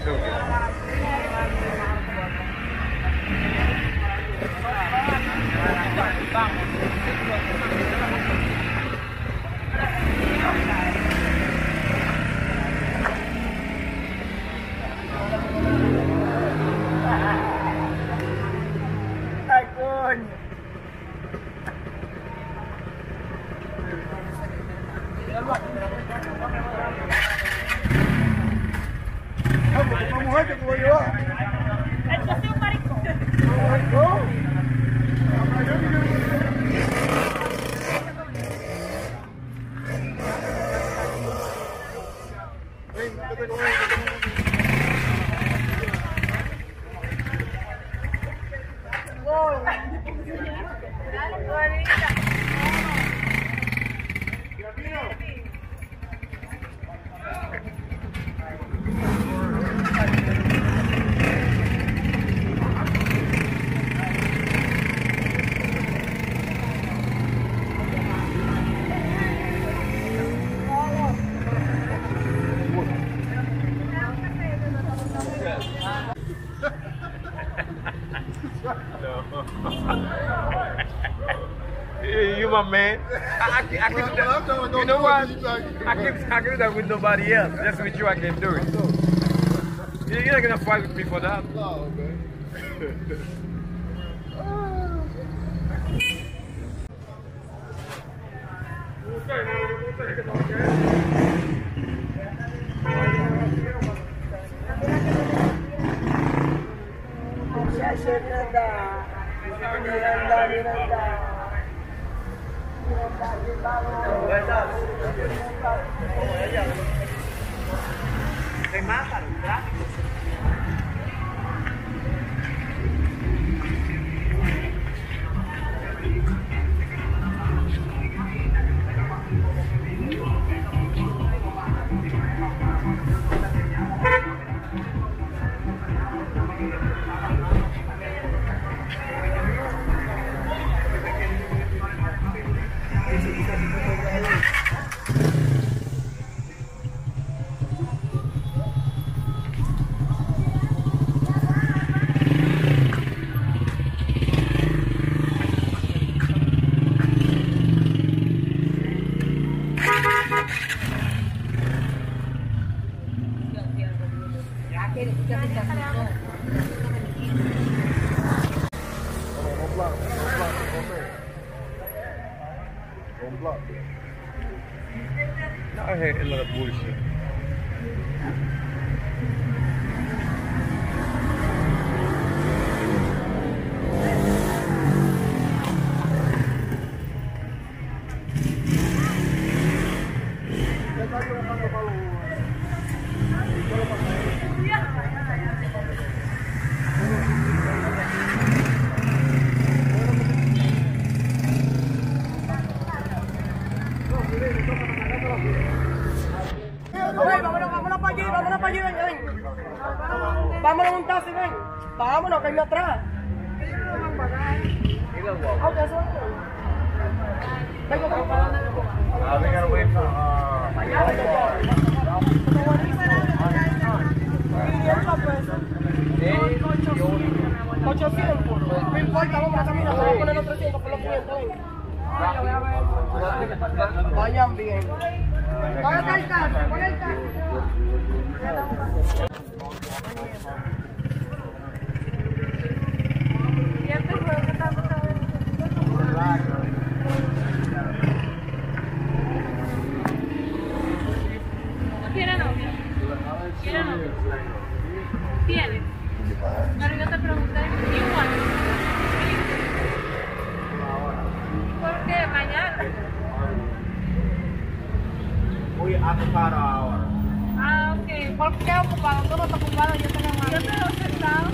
Ay, coño. Vamos, mujer que te voy a llevar. Yo soy un maricón. You my man. I can do that. You know what? I can do that with nobody else. Just with you I can do it. You're not gonna fight with me for that. No, man. Te matan, tráfico. No, I hear a lot of bullshit. Vámonos para allí, ven. Vámonos a un taxi, ven. Vámonos, que hay atrás. Ok, eso es. Vengo, We gotta wait for, $800. No importa, vamos a caminar, vamos a poner los 300 por los 500, ven. Vayan bien. ¿Dónde está el taxi? Pon el taxi. ¿Quiere novio? ¿Quiere novio? ¿Tiene? Pero yo te pregunté, igual. ¿Por qué? Mañana. Voy a ocupar ahora. Ah, ok. ¿Por qué ocupado? Tú no estás ocupado, yo te llamo. Yo te lo he sentado.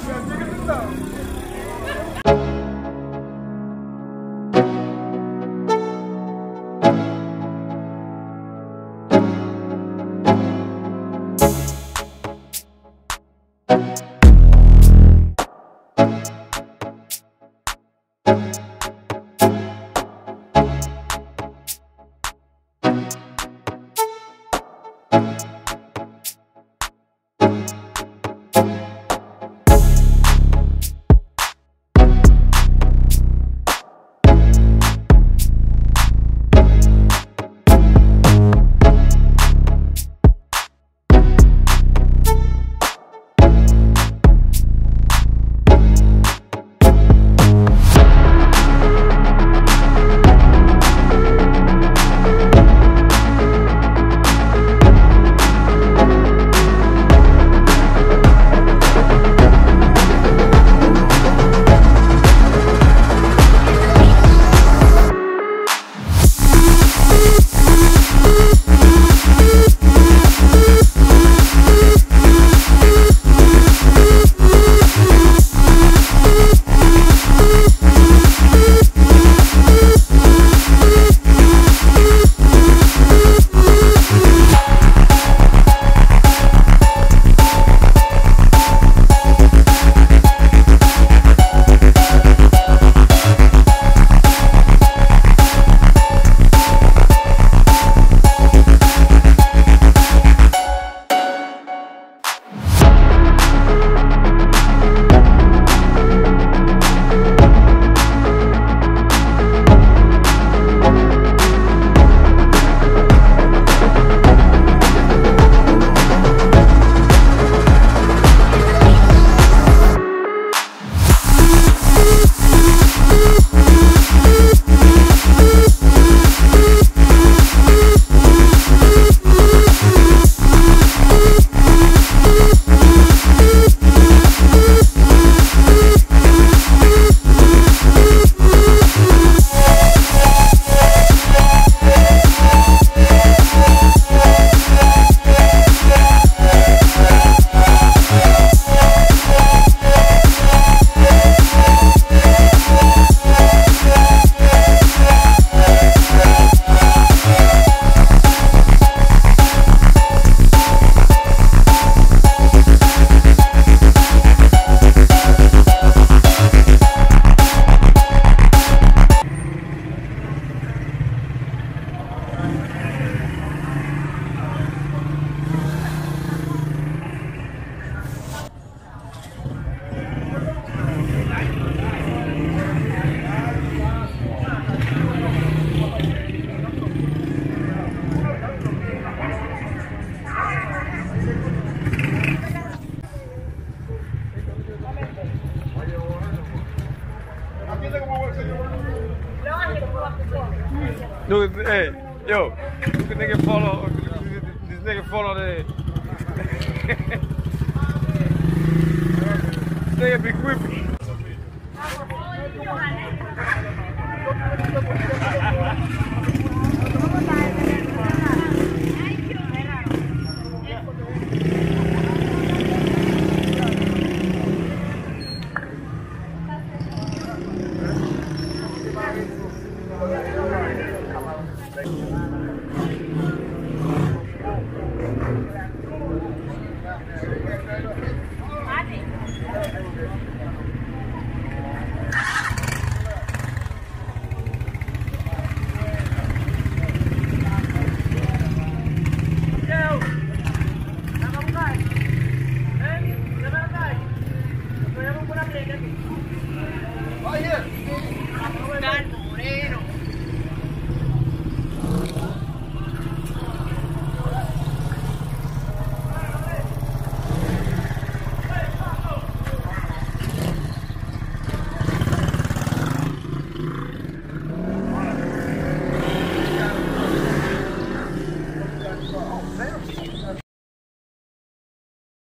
Look, hey, yo, this nigga follow. This nigga follow the. This nigga be creepy.